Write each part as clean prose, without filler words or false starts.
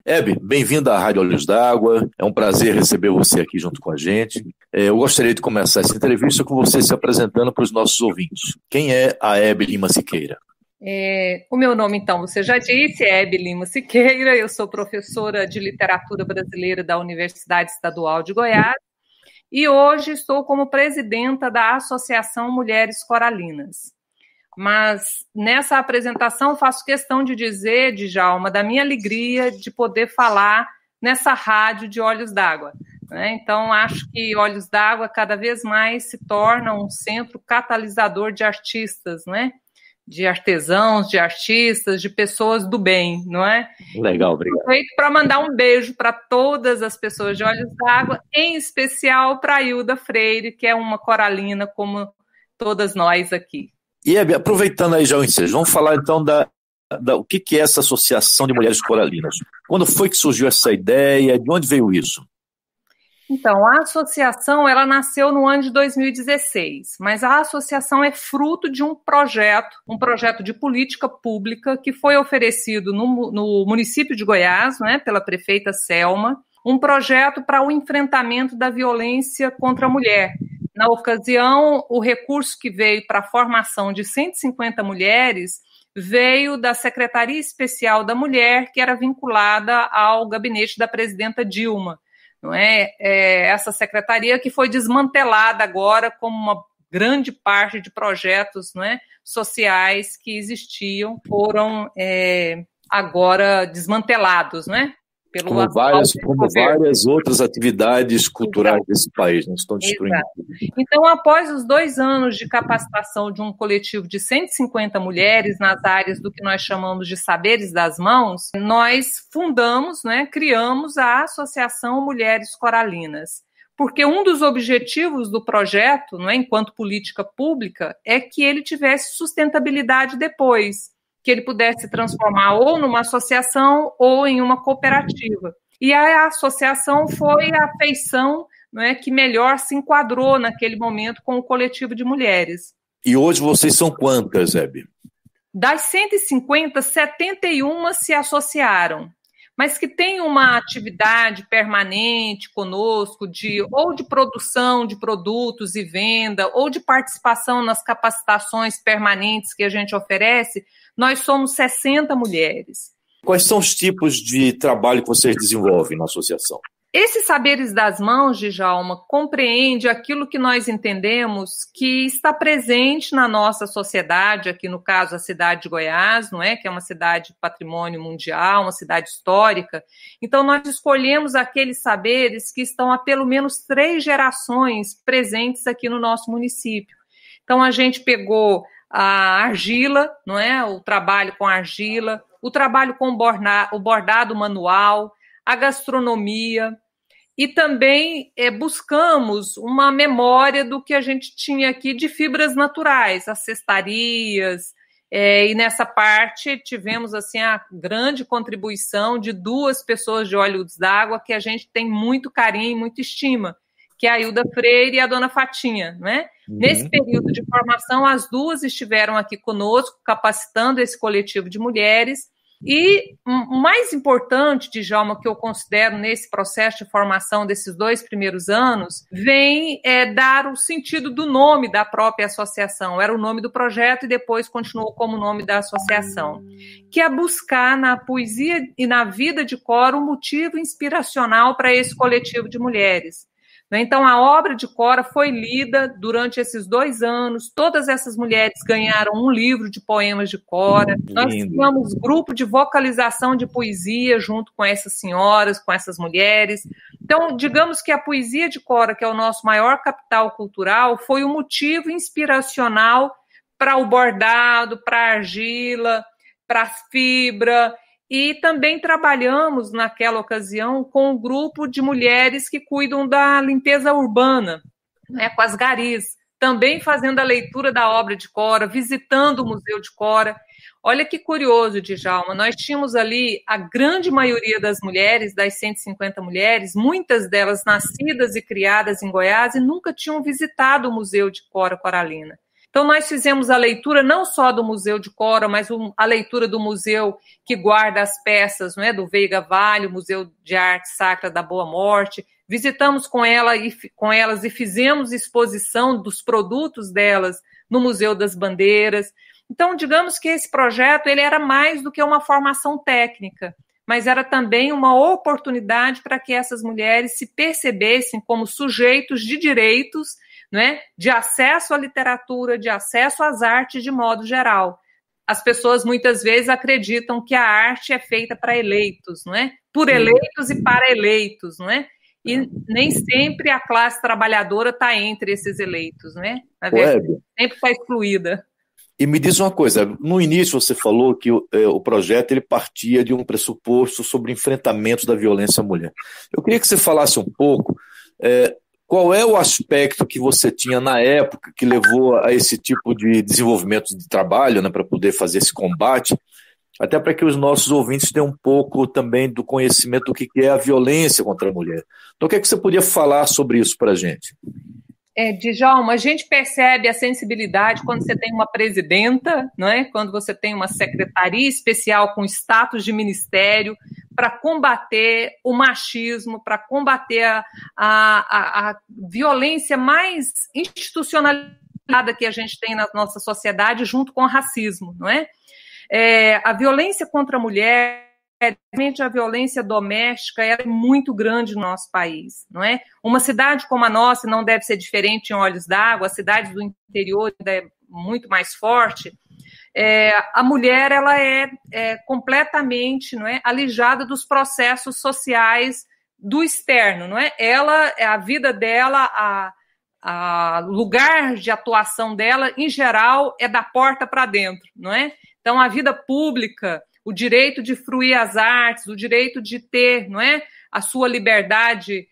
Hebe, bem-vinda à Rádio Olhos d'Água. É um prazer receber você aqui junto com a gente. Eu gostaria de começar essa entrevista com você se apresentando para os nossos ouvintes. Quem é a Hebe Lima Siqueira? O meu nome, então, você já disse, é Hebe Lima Siqueira. Eu sou professora de literatura brasileira da Universidade Estadual de Goiás e hoje estou como presidenta da Associação Mulheres Coralinas. Mas nessa apresentação faço questão de dizer, Djalma, da minha alegria de poder falar nessa rádio de Olhos d'Água, né? Então, acho que Olhos d'Água cada vez mais se torna um centro catalisador de artistas, né? De artesãos, de artistas, de pessoas do bem, não é? Legal, obrigado. Aproveito para mandar um beijo para todas as pessoas de Olhos d'Água, em especial para a Hilda Freire, que é uma coralina como todas nós aqui. E Hebe, aproveitando aí já o ensejo, vamos falar então o que é essa Associação de Mulheres Coralinas. Quando foi que surgiu essa ideia? De onde veio isso? Então, a associação ela nasceu no ano de 2016, mas a associação é fruto de um projeto de política pública que foi oferecido no município de Goiás, né, pela prefeita Selma, um projeto para o enfrentamento da violência contra a mulher. Na ocasião, o recurso que veio para a formação de 150 mulheres veio da Secretaria Especial da Mulher, que era vinculada ao gabinete da presidenta Dilma. Não é? Essa secretaria que foi desmantelada agora como uma grande parte de projetos, não é, sociais que existiam foram agora desmantelados, não é? Como várias outras atividades culturais desse país, não estão destruindo. Exato. Então, após os 2 anos de capacitação de um coletivo de 150 mulheres nas áreas do que nós chamamos de saberes das mãos, nós fundamos, né, criamos a Associação Mulheres Coralinas. Porque um dos objetivos do projeto, não é, enquanto política pública, é que ele tivesse sustentabilidade depois, que ele pudesse se transformar ou numa associação ou em uma cooperativa. E a associação foi a feição, não é, que melhor se enquadrou naquele momento com o coletivo de mulheres. E hoje vocês são quantas, Hebe? Das 150, 71 se associaram, mas que tem uma atividade permanente conosco, ou de produção de produtos e venda, ou de participação nas capacitações permanentes que a gente oferece. Nós somos 60 mulheres. Quais são os tipos de trabalho que vocês desenvolvem na associação? Esses saberes das mãos, Djalma, compreende aquilo que nós entendemos que está presente na nossa sociedade, aqui no caso a cidade de Goiás, não é? Que é uma cidade patrimônio mundial, uma cidade histórica. Então nós escolhemos aqueles saberes que estão há pelo menos 3 gerações presentes aqui no nosso município. Então a gente pegou a argila, não é? O trabalho com argila, o trabalho com o bordado manual, a gastronomia, e também buscamos uma memória do que a gente tinha aqui de fibras naturais, as cestarias, e nessa parte tivemos assim a grande contribuição de 2 pessoas de Olhos d'Água que a gente tem muito carinho e muita estima, que é a Hilda Freire e a dona Fatinha, né? Nesse período de formação, as 2 estiveram aqui conosco, capacitando esse coletivo de mulheres. E o mais importante, Djalma, que eu considero nesse processo de formação desses 2 primeiros anos, vem dar o sentido do nome da própria associação. Era o nome do projeto e depois continuou como nome da associação, que é buscar na poesia e na vida de Cora um motivo inspiracional para esse coletivo de mulheres. Então, a obra de Cora foi lida durante esses 2 anos, todas essas mulheres ganharam um livro de poemas de Cora, nós tínhamos grupo de vocalização de poesia junto com essas senhoras, com essas mulheres. Então, digamos que a poesia de Cora, que é o nosso maior capital cultural, foi um motivo inspiracional para o bordado, para a argila, para a fibra. E também trabalhamos, naquela ocasião, com um grupo de mulheres que cuidam da limpeza urbana, né, com as garis, também fazendo a leitura da obra de Cora, visitando o Museu de Cora. Olha que curioso, Djalma, nós tínhamos ali a grande maioria das mulheres, das 150 mulheres, muitas delas nascidas e criadas em Goiás e nunca tinham visitado o Museu de Cora Coralina. Então, nós fizemos a leitura não só do Museu de Cora, mas a leitura do museu que guarda as peças, não é, do Veiga Vale, o Museu de Arte Sacra da Boa Morte. Visitamos com elas e fizemos exposição dos produtos delas no Museu das Bandeiras. Então, digamos que esse projeto ele era mais do que uma formação técnica, mas era também uma oportunidade para que essas mulheres se percebessem como sujeitos de direitos, né, de acesso à literatura, de acesso às artes de modo geral. As pessoas muitas vezes acreditam que a arte é feita para eleitos, não é? Por eleitos e para eleitos, não é? E nem sempre a classe trabalhadora está entre esses eleitos, né? Na verdade, sempre está excluída. E me diz uma coisa, no início você falou que o projeto ele partia de um pressuposto sobre enfrentamentos da violência à mulher. Eu queria que você falasse um pouco qual é o aspecto que você tinha na época que levou a esse tipo de desenvolvimento de trabalho, né, para poder fazer esse combate, até para que os nossos ouvintes tenham um pouco também do conhecimento do que é a violência contra a mulher. Então, o que é que você podia falar sobre isso para a gente? Djalma, a gente percebe a sensibilidade quando você tem uma presidenta, não é? Quando você tem uma secretaria especial com status de ministério para combater o machismo, para combater a violência mais institucionalizada que a gente tem na nossa sociedade junto com o racismo, não é? A violência contra a mulher, realmente a violência doméstica é muito grande no nosso país, não é? Uma cidade como a nossa não deve ser diferente em Olhos d'Água, a cidade do interior ainda é muito mais forte. A mulher ela é completamente, não é, alijada dos processos sociais do externo, não é? A vida dela, a lugar de atuação dela, em geral, é da porta para dentro, não é? Então, a vida pública, o direito de fruir as artes, o direito de ter, não é, a sua liberdade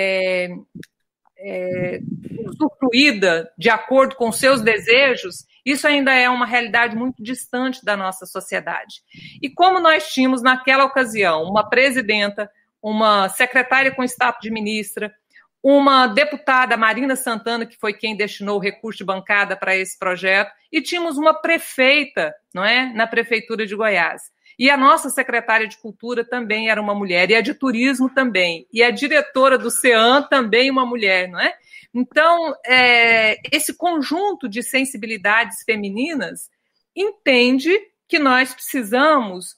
usufruída de acordo com seus desejos, isso ainda é uma realidade muito distante da nossa sociedade. E como nós tínhamos, naquela ocasião, uma presidenta, uma secretária com status de ministra, uma deputada, Marina Santana, que foi quem destinou o recurso de bancada para esse projeto, e tínhamos uma prefeita, não é, na Prefeitura de Goiás. E a nossa secretária de Cultura também era uma mulher, e a de Turismo também, e a diretora do CEAM também uma mulher, não é? Então, esse conjunto de sensibilidades femininas entende que nós precisamos...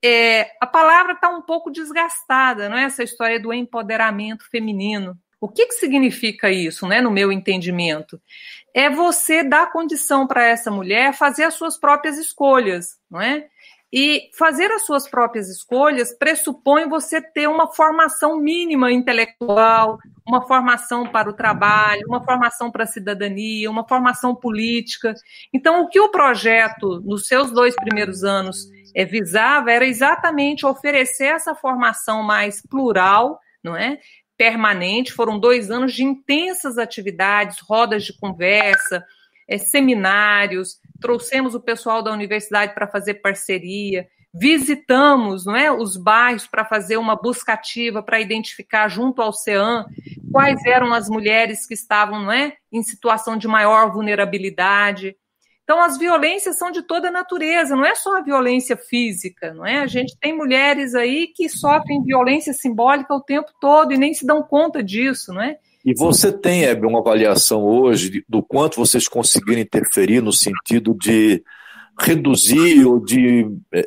a palavra está um pouco desgastada, não é? Essa história do empoderamento feminino. O que significa isso, né, no meu entendimento? É você dar condição para essa mulher fazer as suas próprias escolhas, não é? E fazer as suas próprias escolhas pressupõe você ter uma formação mínima intelectual, uma formação para o trabalho, uma formação para a cidadania, uma formação política. Então, o que o projeto, nos seus 2 primeiros anos, visava era exatamente oferecer essa formação mais plural, não é? Permanente. Foram 2 anos de intensas atividades, rodas de conversa, seminários, trouxemos o pessoal da universidade para fazer parceria, visitamos, não é, os bairros para fazer uma busca ativa, para identificar junto ao CEAM quais eram as mulheres que estavam, não é, em situação de maior vulnerabilidade. Então, as violências são de toda natureza, não é só a violência física, não é? A gente tem mulheres aí que sofrem violência simbólica o tempo todo e nem se dão conta disso, não é? E você tem, Hebe, uma avaliação hoje do quanto vocês conseguiram interferir no sentido de reduzir ou de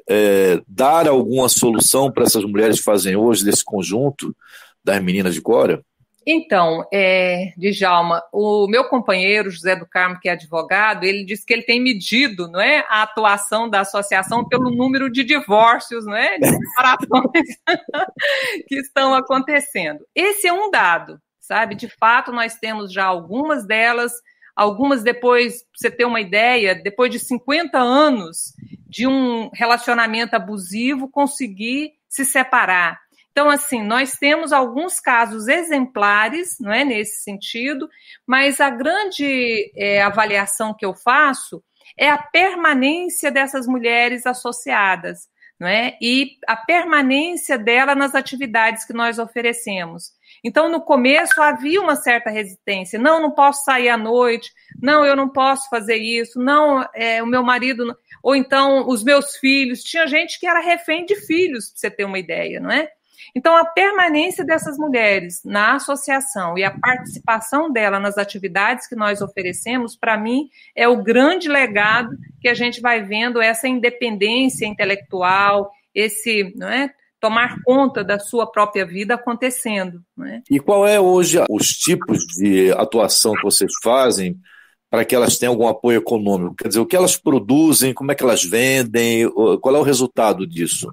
dar alguma solução para essas mulheres que fazem hoje desse conjunto das meninas de Cora? Então, Djalma, o meu companheiro José do Carmo, que é advogado, ele disse que ele tem medido, não é, a atuação da associação pelo número de divórcios, não é, de separações que estão acontecendo. Esse é um dado, sabe? De fato, nós temos já algumas delas, algumas depois, para você ter uma ideia, depois de 50 anos de um relacionamento abusivo, conseguir se separar. Então, assim, nós temos alguns casos exemplares, não é, nesse sentido, mas a grande avaliação que eu faço é a permanência dessas mulheres associadas. não é? E a permanência dela nas atividades que nós oferecemos. Então, no começo, havia uma certa resistência. Não posso sair à noite. Não, eu não posso fazer isso. Não, o meu marido... Ou então, os meus filhos. Tinha gente que era refém de filhos, para você ter uma ideia, não é? Então, a permanência dessas mulheres na associação e a participação dela nas atividades que nós oferecemos, para mim, é o grande legado que a gente vai vendo, essa independência intelectual, esse, não é, tomar conta da sua própria vida acontecendo. Não é? E qual é hoje os tipos de atuação que vocês fazem para que elas tenham algum apoio econômico? Quer dizer, o que elas produzem, como é que elas vendem, qual é o resultado disso?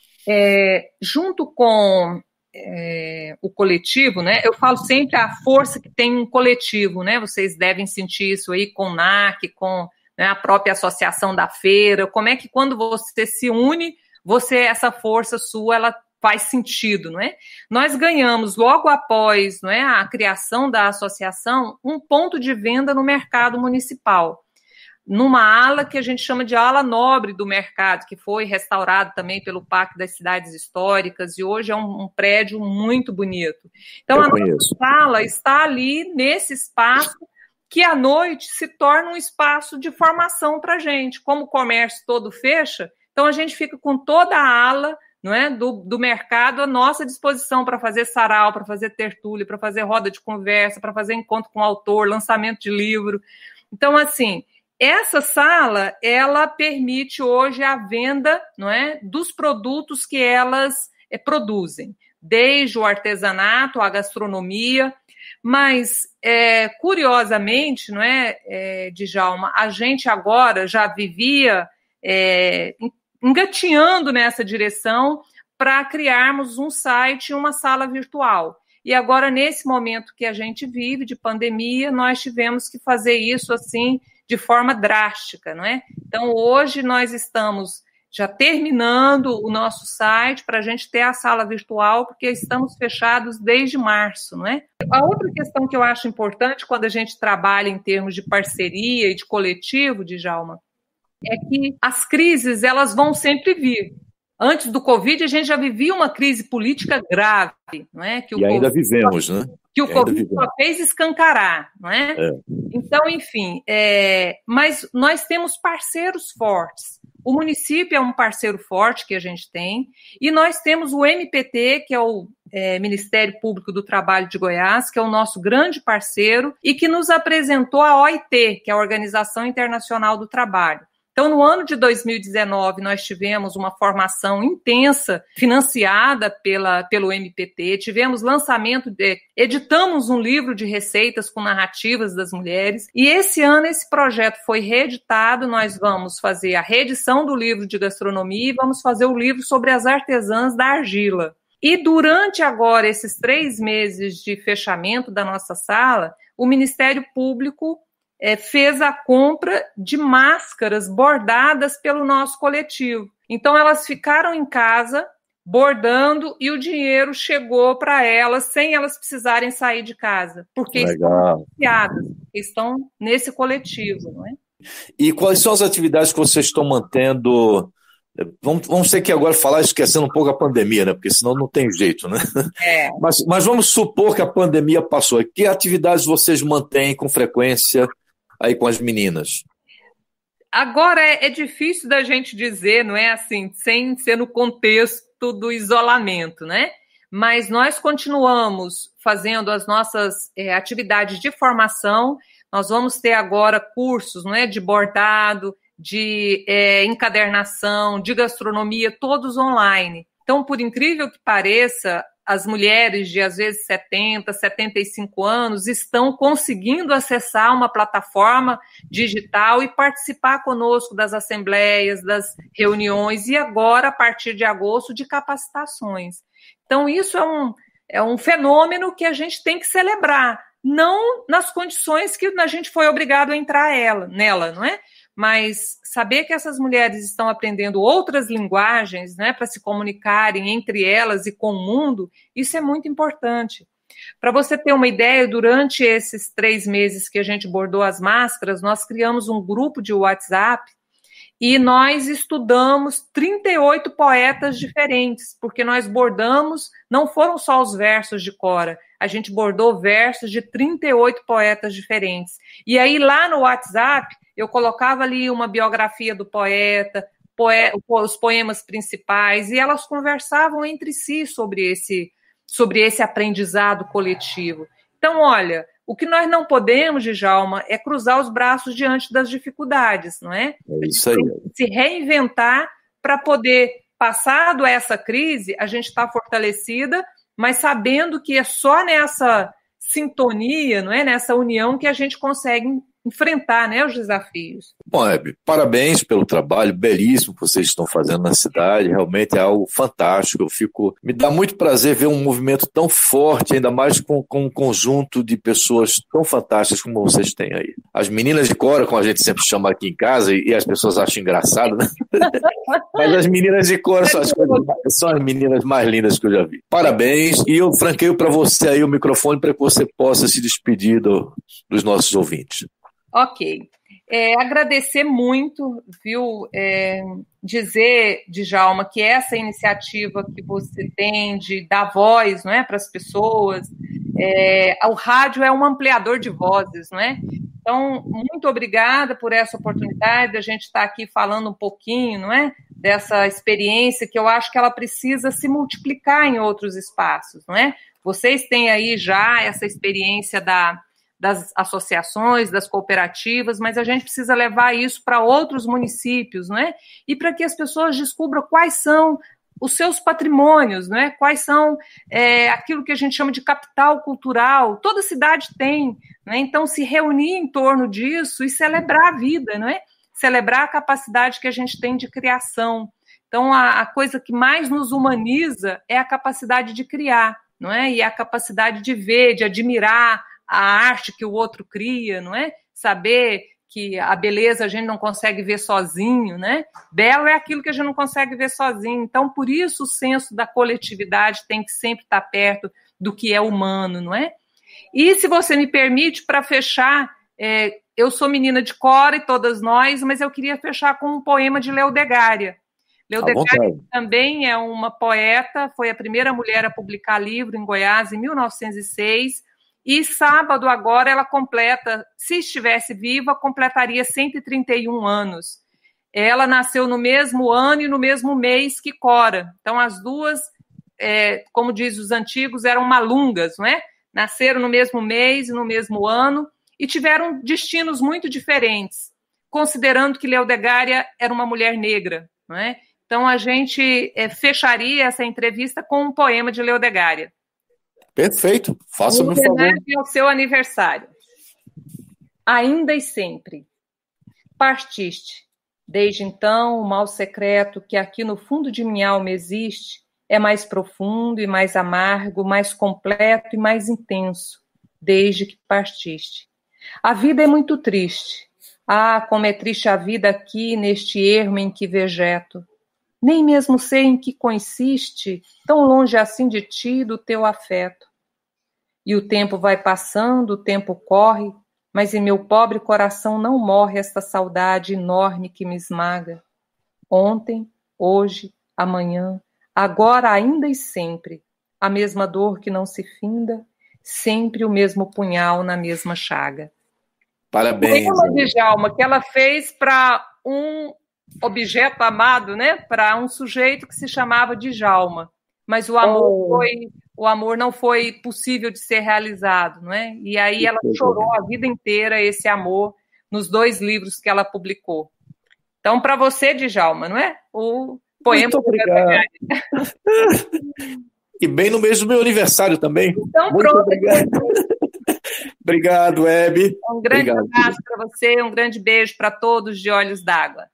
Junto com o coletivo, né? Eu falo sempre a força que tem um coletivo, né? Vocês devem sentir isso aí com o NAC, com, né, a própria associação da feira. Como é que quando você se une, essa força sua, ela faz sentido, não é? Nós ganhamos logo após, não é, a criação da associação um ponto de venda no mercado municipal, numa ala que a gente chama de ala nobre do mercado, que foi restaurado também pelo Pacto das Cidades Históricas, e hoje é um prédio muito bonito. Então, a nossa sala está ali nesse espaço que à noite se torna um espaço de formação para a gente. Como o comércio todo fecha, então a gente fica com toda a ala, não é, do mercado à nossa disposição para fazer sarau, para fazer tertúlia, para fazer roda de conversa, para fazer encontro com o autor, lançamento de livro. Então, assim, essa sala, ela permite hoje a venda, não é, dos produtos que elas produzem, desde o artesanato, a gastronomia, mas, curiosamente, não é, Djalma, a gente agora já vivia engatinhando nessa direção para criarmos um site e uma sala virtual. E agora, nesse momento que a gente vive de pandemia, nós tivemos que fazer isso assim de forma drástica, não é? Então, hoje nós estamos já terminando o nosso site para a gente ter a sala virtual, porque estamos fechados desde março, não é? A outra questão que eu acho importante quando a gente trabalha em termos de parceria e de coletivo, Djalma, é que as crises, elas vão sempre vir. Antes do Covid, a gente já vivia uma crise política grave, não é? Que o ainda vivemos, né? Que o Covid só fez escancarar, não é? Então, enfim, mas nós temos parceiros fortes. O município é um parceiro forte que a gente tem, e nós temos o MPT, que é o Ministério Público do Trabalho de Goiás, que é o nosso grande parceiro, e que nos apresentou a OIT, que é a Organização Internacional do Trabalho. Então, no ano de 2019, nós tivemos uma formação intensa, financiada pelo MPT, tivemos lançamento, editamos um livro de receitas com narrativas das mulheres, e esse ano esse projeto foi reeditado, nós vamos fazer a reedição do livro de gastronomia e vamos fazer o livro sobre as artesãs da argila. E durante agora esses 3 meses de fechamento da nossa sala, o Ministério Público fez a compra de máscaras bordadas pelo nosso coletivo. Então, elas ficaram em casa bordando e o dinheiro chegou para elas sem elas precisarem sair de casa, porque estão associadas, estão nesse coletivo, não é? E quais são as atividades que vocês estão mantendo? Vamos ter que agora falar esquecendo um pouco a pandemia, né? Porque senão não tem jeito, né? Mas vamos supor que a pandemia passou. Que atividades vocês mantêm com frequência aí com as meninas? Agora é difícil da gente dizer, não é assim, sem ser no contexto do isolamento, né? Mas nós continuamos fazendo as nossas atividades de formação. Nós vamos ter agora cursos, não é, de bordado, de encadernação, de gastronomia, todos online. Então, por incrível que pareça, as mulheres de, às vezes, 70, 75 anos estão conseguindo acessar uma plataforma digital e participar conosco das assembleias, das reuniões e agora, a partir de agosto, de capacitações. Então, isso é um fenômeno que a gente tem que celebrar, não nas condições que a gente foi obrigado a entrar nela, não é? Mas saber que essas mulheres estão aprendendo outras linguagens, né, para se comunicarem entre elas e com o mundo, isso é muito importante. Para você ter uma ideia, durante esses 3 meses que a gente bordou as máscaras, nós criamos um grupo de WhatsApp E nós estudamos 38 poetas diferentes, porque nós bordamos, não foram só os versos de Cora, a gente bordou versos de 38 poetas diferentes. E aí lá no WhatsApp, eu colocava ali uma biografia do poeta, os poemas principais, e elas conversavam entre si sobre esse aprendizado coletivo. Então, olha, o que nós não podemos, Djalma, é cruzar os braços diante das dificuldades, não é? É isso aí. Se reinventar para poder, passado essa crise, a gente está fortalecida, mas sabendo que é só nessa sintonia, não é? Nessa união que a gente consegue enfrentar, né, os desafios. Bom, Hebe, parabéns pelo trabalho belíssimo que vocês estão fazendo na cidade, realmente é algo fantástico, me dá muito prazer ver um movimento tão forte, ainda mais com um conjunto de pessoas tão fantásticas como vocês têm aí. As meninas de Cora, como a gente sempre chama aqui em casa, e as pessoas acham engraçado, né? Mas as meninas de Cora são as meninas mais lindas que eu já vi. Parabéns, e eu franqueio para você aí o microfone para que você possa se despedir dos nossos ouvintes. Ok. Agradecer muito, viu? Dizer, Djalma, que essa iniciativa que você tem de dar voz, não é, para as pessoas, o rádio é um ampliador de vozes, não é? Então, muito obrigada por essa oportunidade de a gente estar aqui falando um pouquinho, não é, dessa experiência que eu acho que ela precisa se multiplicar em outros espaços, não é? Vocês têm aí já essa experiência das associações, das cooperativas, mas a gente precisa levar isso para outros municípios, não é? E para que as pessoas descubram quais são os seus patrimônios, não é? Quais são aquilo que a gente chama de capital cultural. Toda cidade tem, não é? Então, se reunir em torno disso e celebrar a vida, não é? Celebrar a capacidade que a gente tem de criação. Então, a coisa que mais nos humaniza é a capacidade de criar, não é? E a capacidade de ver, de admirar a arte que o outro cria, não é? Saber que a beleza a gente não consegue ver sozinho, né? Belo é aquilo que a gente não consegue ver sozinho. Então, por isso o senso da coletividade tem que sempre estar perto do que é humano, não é? E, se você me permite, para fechar, eu sou menina de Cora e todas nós, mas eu queria fechar com um poema de Leodegária. Leodegária também é uma poeta, foi a primeira mulher a publicar livro em Goiás em 1906, e sábado agora ela completa, se estivesse viva, completaria 131 anos. Ela nasceu no mesmo ano e no mesmo mês que Cora. Então as duas, como diz os antigos, eram malungas, não é? Nasceram no mesmo mês e no mesmo ano e tiveram destinos muito diferentes, considerando que Leodegária era uma mulher negra, não é? Então a gente fecharia essa entrevista com um poema de Leodegária. Perfeito, faça-me um favor. Ao seu aniversário. Ainda e sempre. Partiste. Desde então, o mal secreto que aqui no fundo de minha alma existe é mais profundo e mais amargo, mais completo e mais intenso, desde que partiste. A vida é muito triste. Ah, como é triste a vida aqui, neste ermo em que vegeto. Nem mesmo sei em que consiste, tão longe assim de ti, do teu afeto. E o tempo vai passando, o tempo corre, mas em meu pobre coração não morre esta saudade enorme que me esmaga. Ontem, hoje, amanhã, agora ainda e sempre, a mesma dor que não se finda, sempre o mesmo punhal na mesma chaga. Parabéns. O poema de Djalma que ela fez para um objeto amado, né? Para um sujeito que se chamava Djalma, mas o amor não foi possível de ser realizado, não é? E aí ela chorou a vida inteira esse amor nos 2 livros que ela publicou. Então, para você, Djalma, não é? O poema. Muito obrigado. E bem no mês do meu aniversário também. Então, muito pronto. Obrigado. Obrigado, Hebe. Um grande abraço para você, um grande beijo para todos de Olhos d'Água.